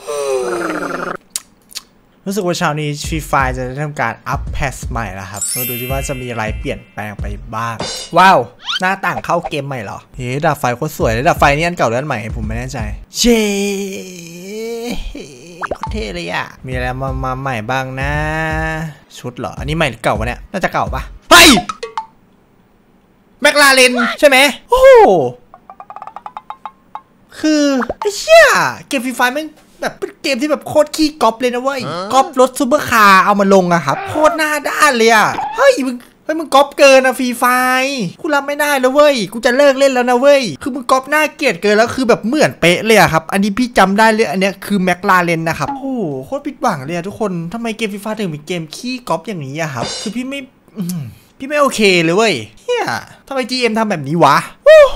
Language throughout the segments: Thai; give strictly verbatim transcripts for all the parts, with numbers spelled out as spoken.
รู้สึกว่าเช้านี้ฟรีไฟจะทำการอัปแพทใหม่แล้วครับมาดูสิว่าจะมีอะไรเปลี่ยนแปลงไปบ้างว้าวหน้าต่างเข้าเกมใหม่เหรอเฮ้ยดาบไฟโคตรสวยเลยดาบไฟนี่อันเก่าหรืออันใหม่ผมไม่แน่ใจเย้โคตรเท่เลยอ่ะมีอะไรมามาใหม่บ้างนะชุดเหรออันนี้ใหม่หรือเก่าวะเนี่ยน่าจะเก่าปะเฮ้ยแมคลาเรนใช่ไหมโอ้คือไอ้เชี่ยเกมฟรีไฟแม่งแบบเป็นเกมที่แบบโคตรขี้ก๊อปเลยนะเว้ยก๊อปรถซูเปอร์คาร์เอามาลงอะครับโคตรหน้าด้านเลยอะเฮ้ยมึงเฮ้ยมึงก๊อปเกินอะฟรีไฟกูรับไม่ได้แล้วเว้ยกูจะเลิกเล่นแล้วนะเว้ยคือมึงก๊อปหน้าเกลียดเกินแล้วคือแบบเหมือนเป๊ะเลยอะครับอันนี้พี่จำได้เลยอันเนี้ยคือแมคลาเรนนะครับโอ้โคตรผิดหวังเลยทุกคนทำไมเกมฟรีไฟถึงเป็นเกมขี้ก๊อปอย่างนี้อะครับคือพี่ไม่พี่ไม่โอเคเลยเว้ยเฮียทำไม จี เอ็ม ทำแบบนี้วะ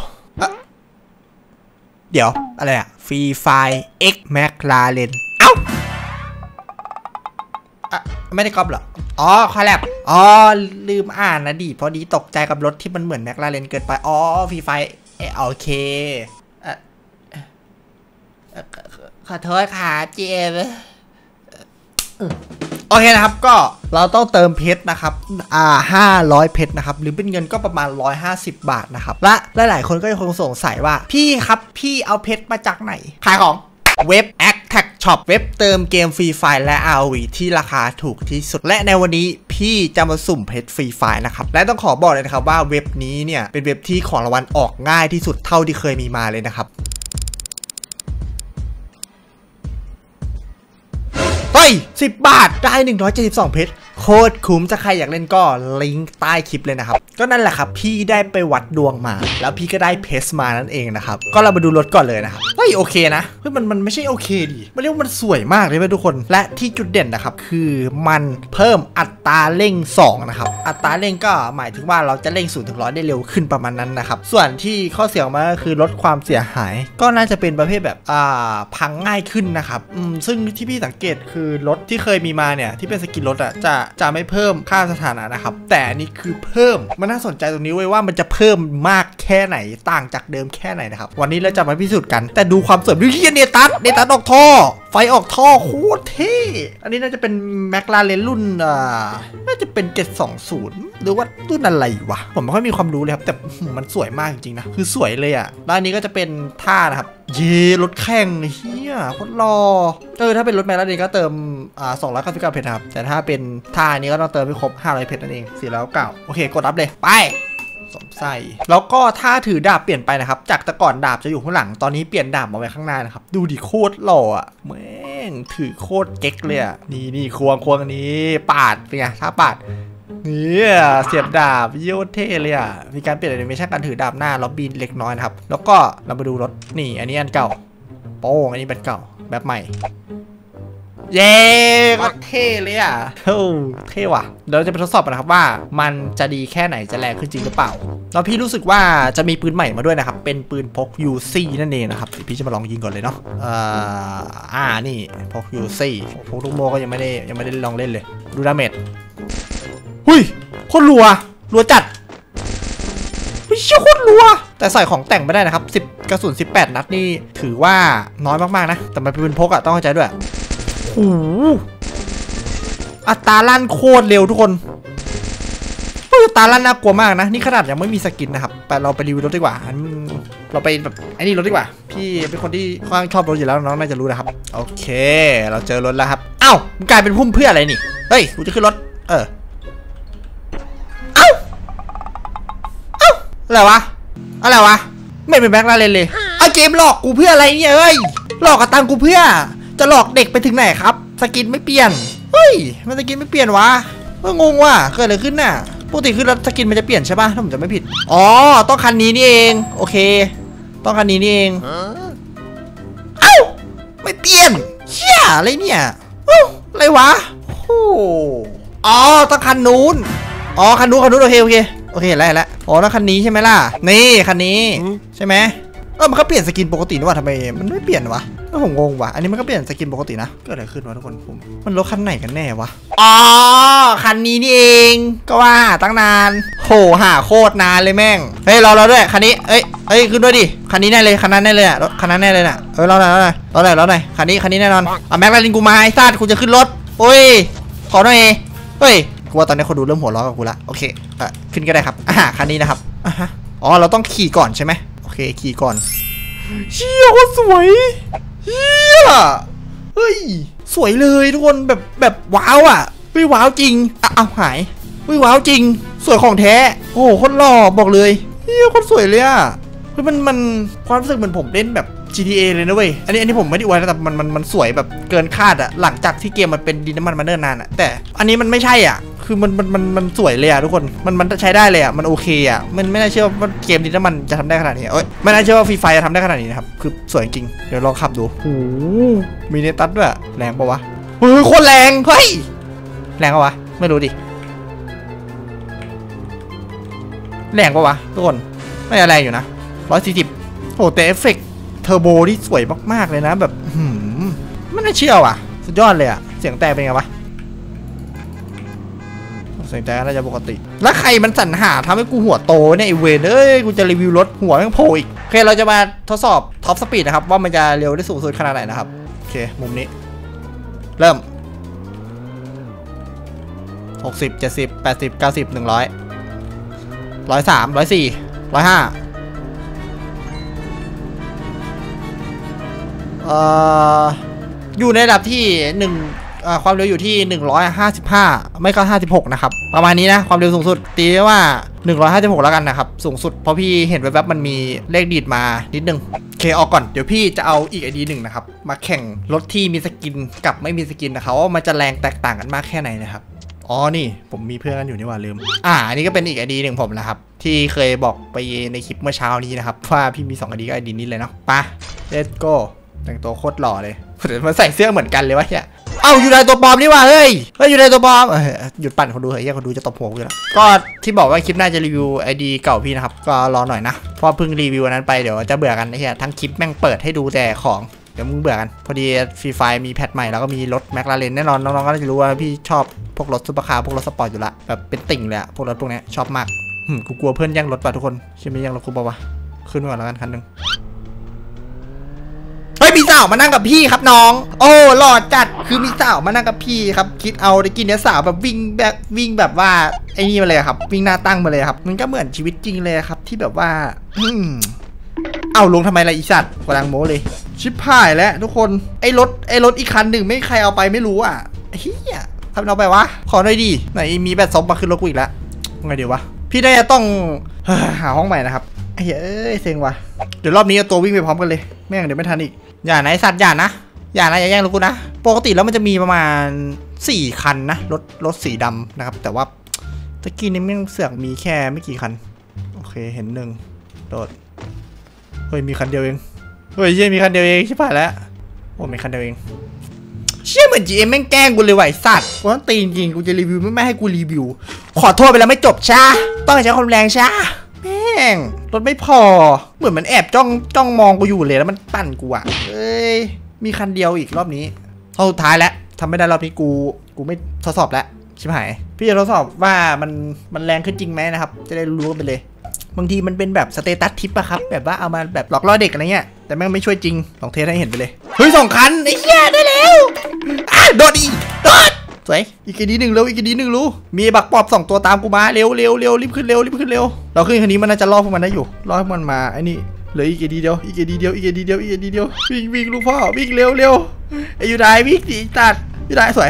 เดี๋ยวอะไรอะฟรีไฟ X แมคลาเรนเอ้าอะไม่ได้ก๊อปเหรออ๋อคอลแลบอ๋อลืมอ่านนะดิพอดีตกใจกับรถที่มันเหมือนแมคลาเรนเกินไปอ๋อฟรีไฟโอเคขอโทษค่ะเจมโอเคนะครับก็เราต้องเติมเพชรนะครับอ่าห้าร้อยเพชรนะครับหรือเป็นเงินก็ประมาณหนึ่งร้อยห้าสิบบาทนะครับและหลายๆคนก็ยังคงสงสัยว่าพี่ครับพี่เอาเพชรมาจากไหนขายของเว็บ Attack Shop เว็บเติมเกมฟรีไฟและ อาร์ โอ วี ที่ราคาถูกที่สุดและในวันนี้พี่จะมาสุ่มเพชรฟรีไฟนะครับและต้องขอบอกเลยนะครับว่าเว็บนี้เนี่ยเป็นเว็บที่ของรางวัลออกง่ายที่สุดเท่าที่เคยมีมาเลยนะครับเฮ้ยสิบบาทได้หนึ่งร้อยเจ็ดสิบสองเพชรโคตรคุ้มจะใครอยากเล่นก็ลิงก์ใต้คลิปเลยนะครับก็นั่นแหละครับพี่ได้ไปวัดดวงมาแล้วพี่ก็ได้เพชรมานั่นเองนะครับก็เรามาดูรถก่อนเลยนะครับเฮ้ยโอเคนะเฮ้ยมันมันไม่ใช่โอเคดิมันเรียกว่ามันสวยมากเลยทุกคนและที่จุดเด่นนะครับคือมันเพิ่มอัตราเร่งสองนะครับอัตราเร่งก็หมายถึงว่าเราจะเร่งศูนย์ถึงร้อยได้เร็วขึ้นประมาณนั้นนะครับส่วนที่ข้อเสียของมันก็คือลดความเสียหายก็น่าจะเป็นประเภทแบบอ่าพังง่ายขึ้นนะครับอืมซึ่งที่พี่สังเกตคือรถที่เคยมีมาเนี่ยที่เป็นสกินรถอ่ะจะจะไม่เพิ่มค่าสถานะนะครับแต่นี่คือเพิ่มมันน่าสนใจตรงนี้ไว้ว่ามันจะเพิ่มมากแค่ไหนต่างจากเดิมแค่ไหนนะครับวันนี้เราจะมาพิสูจน์กันแต่ดูความสวยดูที่เนตัสเนตัสออกท่อไฟออกท่อโคตรเท่อันนี้น่าจะเป็นแมคลาเรนรุ่นอ่าน่าจะเป็นเจ็ดสองศูนย์หรือว่ารุ่นอะไรวะผมไม่ค่อยมีความรู้เลยครับแต่มันสวยมากจริงๆนะคือสวยเลยอ่ะด้านนี้ก็จะเป็นท่านะครับเย่รถแข่งเฮียโคตรรอเออถ้าเป็นรถแมคลาเรนก็เติมอ่าสองร้อยเก้าสิบเก้าเพชรครับแต่ถ้าเป็นท่านี้ก็ต้องเติมให้ครบห้าร้อยเพชรนั่นเองสี่ร้อยเก้าโอเคกดรับเลยไปสวมใส่แล้วก็ถ้าถือดาบเปลี่ยนไปนะครับจากแต่ก่อนดาบจะอยู่ข้างหลังตอนนี้เปลี่ยนดาบมาไว้ข้างหน้านะครับดูดิโคตรหล่ออ่ะแม่งถือโคตรเก๊กเลยอ่ะนี่นี่ควงควงอันนี้ปาดเป็นไงถ้าปาดนี่เสียบดาบโยเท่เลยอ่ะมีการเปลี่ยนแอนิเมชั่นการถือดาบหน้าล็อบบี้เล็กน้อยนะครับแล้วก็เรามาดูรถนี่อันนี้อันเก่าโป้งอันนี้เป็นเก่าแบบใหม่เย้ก็เท่เลยอ่ะโอ้เท่ว่ะเดี๋ยวจะไปทดสอบกันนะครับว่ามันจะดีแค่ไหนจะแรงขึ้นจริงหรือเปล่าแล้วพี่รู้สึกว่าจะมีปืนใหม่มาด้วยนะครับเป็นปืนพก ยู ซี นั่นเองนะครับพี่จะมาลองยิงก่อนเลยเนาะอ่าอ่านี่พก ยู ซี พกลูกโม่ก็ยังไม่ได้ยังไม่ได้ลองเล่นเลยดูดาเมจหุยโคตรรัวรัวจัดเฮ้ยเชี่ยโคตรรัวแต่ใส่ของแต่งไม่ได้นะครับสิบกระสุนสิบแปดนัดนี่ถือว่าน้อยมากๆนะแต่มันเป็นปืนพกอะต้องเข้าใจด้วยโอ้อัตราลั่นโคตรเร็วทุกคนอัตราลั่นน่ากลัวมากนะนี่ขนาดยังไม่มีสกินนะครับแต่เราไปรีวิวรถดีกว่าเราไปแบบไอ้นี่รถดีกว่าพี่เป็นคนที่ค่อนข้างชอบรถอยู่แล้วน้องน่าจะรู้นะครับโอเคเราเจอรถแล้วครับเอ้ากลายเป็นพุ่มเพื่ออะไรนี่เฮ้ยกูจะขึ้นรถเออเอ้าเอ้าอะไรวะอะไรวะไม่เป็นแบ็คลาเรนเลยไอเกมหลอกกูเพื่ออะไรเนี่ยเฮ้ยหลอกกระตังกูเพื่อจะหลอกเด็กไปถึงไหนครับสกินไม่เปลี่ยนเฮ้ยมันสกินไม่เปลี่ยนวะก็งงว่ะเกิดอะไรขึ้นน่ะปกติคือรถสกินมันจะเปลี่ยนใช่ป่ะถ้าผมจะไม่ผิดอ๋อต้องคันนี้นี่เองโอเคต้องคันนี้นี่เองเอ้าไม่เปลี่ยนเชี่ยอะไรเนี่ยเอ้าอะไรวะโอ้อ๋อต้องคันนู้นอ๋อคันนู้นคันนู้นโอเคโอเคโอเคแล้วแล้วอ๋อต้องคันนี้ใช่ไหมล่ะนี่คันนี้ใช่ไหมเออมันก็เปลี่ยนสกินปกตินะวะทำไมมันไม่เปลี่ยนวะก็ผมงงว่ะอันนี้มันก็เปลี่ยนสกินปกตินะเกิดอะไรขึ้นวะทุกคนผมมันรถคันไหนกันแน่วะอ๋อคันนี้นี่เองก็ว่าตั้งนานโหหาโคตรนานเลยแม่งเฮ้ยรอเราด้วยคันนี้เอ้ยเอ้ยขึ้นด้วยดิคันนี้แน่เลยคันนั้นแน่เลยอะรถคันนั้นแน่เลยน่ะเออรอหน่อยรอหน่อยรอหน่อยรอหน่อยคันนี้คันนี้แน่นอนเอาแม็กลาลินกูมาไอ้ซาดกูจะขึ้นรถโอ้ยขอหน่อยเฮ้ยกูว่าตอนนี้คนดูเริ่มหัวร้อนกับกูละโอเคอ่ะขึ้นก็ได้ครับอ่าคันนี้นะครับอ่ะฮะอ๋อเราต้องขี่ก่อนใช่ไหมโอเคขี่ก่อนเชี่ยโคตรสวยเชี่ยเฮ้ยสวยเลยทุกคนแบบแบบว้าวอ่ะเฮ้ยว้าวจริงอ่ะเอาหายเฮ้ยว้าวจริงสวยของแท้โอ้โหโคตรหล่อบอกเลยเฮ้ยโคตรสวยเลยอ่ะเฮ้ยมันมันความรู้สึกเหมือนผมเล่นแบบ จี ที เอ เลยนะเว้ยอันนี้อันนี้ผมไม่ได้อวยนะแต่มันมันมันสวยแบบเกินคาดอะหลังจากที่เกมมันเป็นดินน้ำมันมาเนิ่นนานอะแต่อันนี้มันไม่ใช่อ่ะคือมันมันมันมันสวยเลยอะทุกคนมันมันใช้ได้เลยอะมันโอเคอะมันไม่น่าเชื่อว่าเกมดินน้ำมันจะทำได้ขนาดนี้เอ้ยไม่น่าเชื่อว่าฟรีไฟจะทำได้ขนาดนี้นะครับคือสวยจริงเดี๋ยวลองขับดูโอ้มีเนตัสด้วยแรงปะวะเฮ้ยโคตรแรงเฮ้ยแรงปะวะไม่รู้ดิแรงปะวะทุกคนไม่แรงอยู่นะร้อยสี่สิบโอ้แต่เอฟเฟกต์เทอร์โบที่สวยมากๆเลยนะแบบหืมไม่น่าเชื่อว่ะสุดยอดเลยอะเสียงแต่เป็นไงวะเสียงแต่น่าจะปกติแล้วใครมันสรรหาทำให้กูหัวโตเนี่ยไอเวนเอ้ยกูจะรีวิวรถหัวแม่งโผล่อีกโอเคเราจะมาทดสอบท็อปสปีดนะครับว่ามันจะเร็วได้สูงสุดขนาดไหนนะครับโอเคมุมนี้เริ่มหกสิบ เจ็ดสิบ แปดสิบ เก้าสิบ หนึ่งร้อย ร้อยสาม ร้อยสี่ ร้อยห้าเอ่ออยู่ในระดับที่หนึ่งความเร็วอยู่ที่หนึ่งร้อยห้าสิบห้าไม่ก็ห้าสิบหกนะครับประมาณนี้นะความเร็วสูงสุดตีว่าหนึ่งร้อยห้าสิบหกแล้วกันนะครับสูงสุดเพราะพี่เห็นแวบๆมันมีเลขดีดมานิดนึงโอเคออกก่อนเดี๋ยวพี่จะเอาอีกไอดีหนึ่งนะครับมาแข่งรถที่มีสกินกับไม่มีสกินนะครับว่ามันจะแรงแตกต่างกันมากแค่ไหนนะครับอ๋อนี่ผมมีเพื่อนกันอยู่นี่ว่าลืมอ่าอันนี้ก็เป็นอีกไอดีหนึ่งผมนะครับที่เคยบอกไปในคลิปเมื่อเช้านี้นะครับว่าพี่มีสองไอดีก็ไอดีนี้เลยเนาะไป let's go แต่งตัวโคตรหล่อเลยมันใส่เสื้อเหมือนกันเลยวะเนี่ยเอ้าอยู่ในตัวปลอมนี่ว่ะเฮ้ยเฮ้ยอยู่ในตัวปลอมหยุดปั่นคนดูเฮ้ยคนดูจะตบหัวกูแล้วก็ที่บอกว่าคลิปหน้าจะรีวิวไอดีเก่าพี่นะครับก็รอหน่อยนะเพราะเพิ่งรีวิวนั้นไปเดี๋ยวจะเบื่อกันไอ้เหี้ยทั้งคลิปแม่งเปิดให้ดูแต่ของเดี๋ยวมึงเบื่อกันพอดีฟรีไฟมีแพทใหม่แล้วก็มีรถแมคลาเรนแน่นอนน้องๆก็จะรู้ว่าพี่ชอบพวกรถซุปเปอร์คาร์พวกรถสปอร์ตอยู่ละแบบเป็นติ่งเลยอะพวกรถพวกนี้ชอบมากกูกลัวเพื่อนแย่งรถป่ะทุกคนใช่ไหมแย่งรถกูป่าวะขึ้นก่อนแล้วกันคันนึงเฮ้ยมีสาวมานั่งกับพี่ครับน้องโอ้หล่อจัดคือมีสาวมานั่งกับพี่ครับคิดเอาได้กินเนื้อสาวแบบวิ่งแบบวิ่งแบบว่าไอ้นี่มาเลยครับวิ่งหน้าตั้งมาเลยครับมันก็เหมือนชีวิตจริงเลยครับที่แบบว่าอืมเอาลงทำไมล่ะอีสัตว์กำลังโม้เลยชิบหายแล้วทุกคนไอ้รถไอ้รถอีกคันหนึ่งไม่ใครเอาไปไม่รู้อ่ะเฮียทำเอาไปวะขอหน่อยดิไหนมีแบตซอมมาขึ้นรถกูอีกแล้วไงเดี๋ยววะพี่ได้จะต้องหาห้องใหม่นะครับเฮ้ยเอ้ยเซ็งว่ะเดี๋ยวรอบนี้เอาตัววิ่งไปพร้อมกันเลยแม่งเดี๋ยวไม่ทันอีกอย่านะไอ้สัตว์อย่านะอย่านะอย่าแย่งรถกูนะปกติแล้วมันจะมีประมาณสี่คันนะรถรถสีดำนะครับแต่ว่าตะกี้นี้แม่งเสือกมีแค่ไม่กี่คันโอเคเห็นหนึ่งโดดเฮ้ยมีคันเดียวเองเฮ้ยเชี่ยมีคันเดียวเองใช่ป่ะแล้วโอ้มีคันเดียวเองเชี่ยเหมือน จี เอ็ม แม่งแกล้งกูเลยไหวสัตว์กูต้องตีจริงกูจะรีวิวไม่ไม่ให้กูรีวิวขอโทษไปแล้วไม่จบช้าต้องใช้ความแรงช้าแม่งรถไม่พอเหมือนมันแอบจ้องจ้องมองกูอยู่เลยแล้วมันปั่นกูอ่ะเอ้ยมีคันเดียวอีกรอบนี้เท่าสุดท้ายแล้วทำไม่ได้รอบนี้กูกูไม่ทดสอบแล้วชิบหายพี่จะทดสอบว่ามันมันแรงขึ้นจริงไหมนะครับจะได้รู้กันไปเลยบางทีมันเป็นแบบสเตตัสทิปอะครับแบบว่าเอามาแบบหลอกล่อเด็กอะไรเงี้ยแต่แม่งไม่ช่วยจริงลองเทสให้เห็นไปเลยเฮ้ยสองคันไอ้เหี้ยได้แล้วอ่ะโดดอีกโดดสวยอีกดีหนึ่งเร็วอีกดีหนึ่งรู้มีบักปอบสองตัวตามกูมาเร็วเร็วเร็วรีบขึ้นเร็วรีบขึ้นเร็วเราขึ้นคันนี้มันน่าจะล่อพวกมันได้อยู่ล่อให้มันมาไอ้นี่เหลืออีกดีเดียวอีกดีเดียวอีกดีเดียวอีกดีเดียววิ่งวิ่งลูกพ่อวิ่งเร็วเร็วไอ้ยูไดวิ่งดีตัดยูไดสวย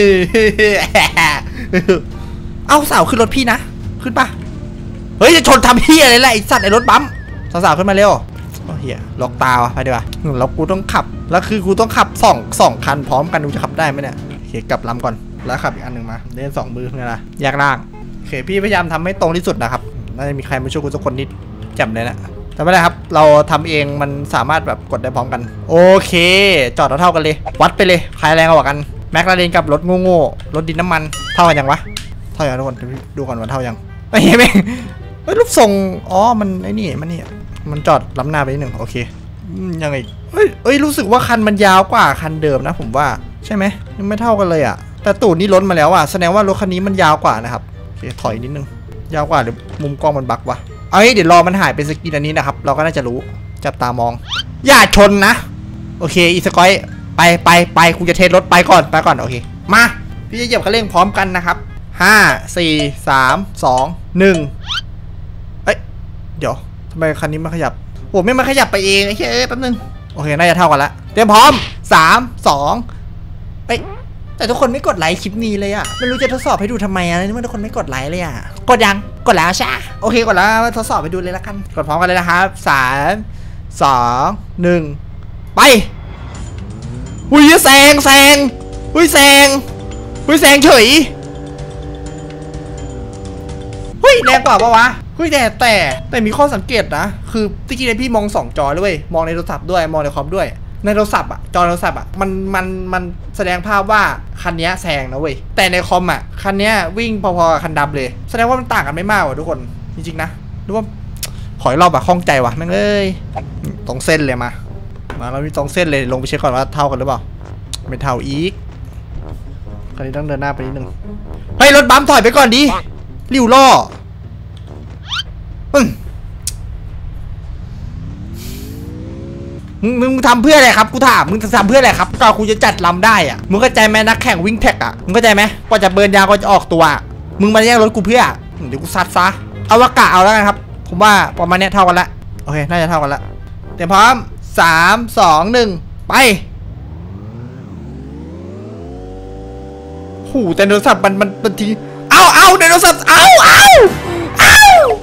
เอาสาวขึ้นรถพี่นะขึ้นปะเฮ้ยจะชนทำเฮียอะไรล่ะไอสัตว์ไอรถบัมสาวๆขึ้นมาเร็วโอ้เฮียล็อกตาวะไปดีกว่าแล้วกูต้องขับแล้วคือกูต้องขับสองสองคันพร้อมกันกูจะขับได้ไหมเนี่ยโอเคกลับลำก่อนแล้วขับอีกอันหนึ่งมาเล่นสองมือเนี่ยนะแยกล่างโอเคพี่พยายามทำให้ตรงที่สุดนะครับน่าจะมีใครมาช่วยกูสักคนนิดจำเลยนะแต่ไม่ได้ครับเราทำเองมันสามารถแบบกดได้พร้อมกันโอเคจอดเท่ากันเลยวัดไปเลยใครแรงกว่ากันแม็กลาเรนกับรถโง่ๆรถดินน้ำมันเท่ากันยังวะเท่ากันทุกคนดูก่อนว่าเท่ายังไอ้เหี้ยแม่งเฮ้ยรูปทรงอ๋อมันไอ้นี่มันนี่มันจอดล้ำหน้าไปนิดหนึ่งโอเคยังไงเฮ้ยเอ้ยรู้สึกว่าคันมันยาวกว่าคันเดิมนะผมว่าใช่ไหมยังไม่เท่ากันเลยอ่ะแต่ตูดนี่ล้นมาแล้วอ่ะแสดงว่ารถคันนี้มันยาวกว่านะครับโอเคถอยนิดนึงยาวกว่าหรือมุมกล้องมันบักวะเอ้ยเดี๋ยวรอมันหายเป็นสกินอันนี้นะครับเราก็น่าจะรู้จับตามองอย่าชนนะโอเคอีสกอยไปไปไปคุณจะเทสรถไปก่อนไปก่อนโอเคมาพี่จะเหยียบคันเร่งพร้อมกันนะครับห้าสี่สามสองหนึ่งเอ้ยเดี๋ยวทำไมคันนี้มันขยับโอ้ไม่มาขยับไปเองไอ้เฮ้ยแป๊บนึงโอเคน่าจะเท่ากันละเตรียมพร้อมสามสองเอ้ยแต่ทุกคนไม่กดไลค์คลิปนี้เลยอะไม่รู้จะทดสอบให้ดูทำไมอะนี่มันทุกคนไม่กดไลค์เลยอะกดยังกดแล้วใช่โอเคกดแล้วทดสอบไปดูเลยละกันกดพร้อมกันเลยนะครับสามสองหนึ่งไปหุ้ยแซงแซงหุ้ยแซงหุ้ยแซงเฉยหุ้ยแรงกว่าปะวะหุ้ยแต่แต่แต่มีข้อสังเกตนะคือจริงๆพี่มองสองจอด้วยมองในโทรศัพท์ด้วยมองในคอมด้วยในโทรศัพท์อะจอโทรศัพท์อะมันมันมันแสดงภาพว่าคันนี้แซงนะเว้ยแต่ในคอมอะคันนี้วิ่งพอๆกับคันดำเลยแสดงว่ามันต่างกันไม่มากว่ะทุกคนจริงๆนะดูว่าขออีกรอบอะคล่องใจว่ะแม่งเอ้ยตรงเส้นเลยมามาเรามีตรงเส้นเลยลงไปเช็คก่อนว่าเท่ากันหรือเปล่าไม่เท่าอีกคันนี้ต้องเดินหน้าไปนิดนึงเฮ้ยรถบัมถอยไปก่อนดิริ้วล่อมึงมึงทำเพื่ออะไรครับกูถามมึงจะทำเพื่ออะไรครับก็กูจะจัดลำได้อะมึงเข้าใจไหมนักแข่งวิ่งแท็กอะมึงเข้าใจไหมกว่าจะเบิร์นยางกว่าจะออกตัวมึงมาแย่งรถกูเพื่อเดี๋ยวกูซัดซะเอาวากะเอาแล้วกันครับผมว่าประมาณนี้เท่ากันละโอเคน่าจะเท่ากันละเตรียมพร้อมสามสองหนึ่งไปหูแต่โทรศัพท์มันมันมันทีเอาเอาไดโนเสาร์เอาเอาเอา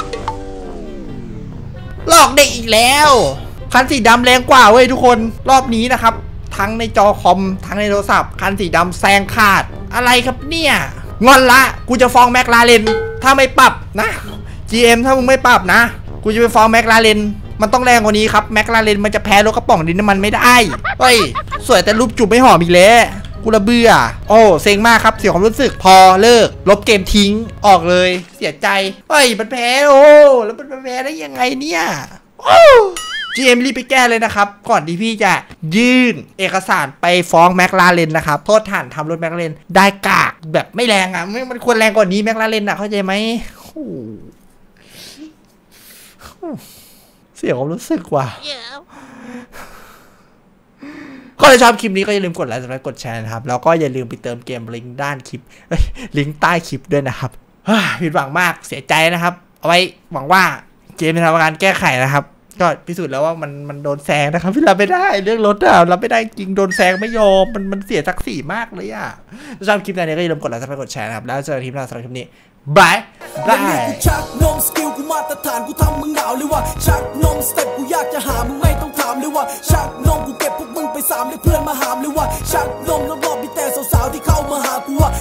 หลอกเด็กอีกแล้วคันสีดำแรงกว่าเว้ยทุกคนรอบนี้นะครับทั้งในจอคอมทั้งในโทรศัพท์คันสีดำแซงขาดอะไรครับเนี่ยงอนละกูจะฟ้องแมคลาเรนถ้าไม่ปรับนะ จี เอ็ม ถ้ามึงไม่ปรับนะกูจะไปฟ้องแมคลาเรนมันต้องแรงกว่านี้ครับแมคลาเรนมันจะแพ้รถกระป๋องดินน้ำมันไม่ได้เฮ้ยสวยแต่รูปจูบไม่หอมอีกแล้วกูระเบื่อโอ้เซ็งมากครับเสียความรู้สึกพอเลิกลบเกมทิ้งออกเลยเสียใจเฮ้ยมันแพ้โอ้แล้วมันแพ้ได้ยังไงเนี่ยโอ้ จี เอ็ม รีบไปแก้เลยนะครับก่อนที่พี่จะยื่นเอกสารไปฟ้องแมคลาเรนนะครับโทษฐานทำรถแมคลาเรนได้กากแบบไม่แรงอ่ะมันควรแรงกว่านี้แมคลาเรนอ่ะเข้าใจไหมเสียความรู้สึกว่ะก็ถ้าชอบคลิปนี้ก็อย่าลืมกดไลค์และกดแชร์นะครับแล้วก็อย่าลืมไปเติมเกมลิงก์ด้านคลิปลิงก์ใต้คลิปด้วยนะครับผิดหวังมากเสียใจนะครับเอาไว้หวังว่าเกมจะทำการแก้ไขนะครับก็พิสูจน์แล้วว่ามันมันโดนแซงนะครับพี่รับไม่ได้เรื่องรถอะรับไม่ได้จริงโดนแซงไม่ยอมมันมันเสียศักดิ์ศรีมากเลยอะถ้าชอบคลิปนี้ก็อย่าลืมกดไลค์และกดแชร์นะครับแล้วเจอกันคลิปหน้าสำหรับคลิปนี้บายบายชักนมสกิลกูมาตรฐานกูทำมึงหนาวเลยว่าชักนมสเต็ปกูอยากจะหามึงไม่ต้องถามเลยว่าชักนมกูเก็บพวกมึงไปสามเลยเพื่อนมาหามเลยว่าชักนมแล้วบอกมีแต่สาวๆที่เข้ามาหากูว่า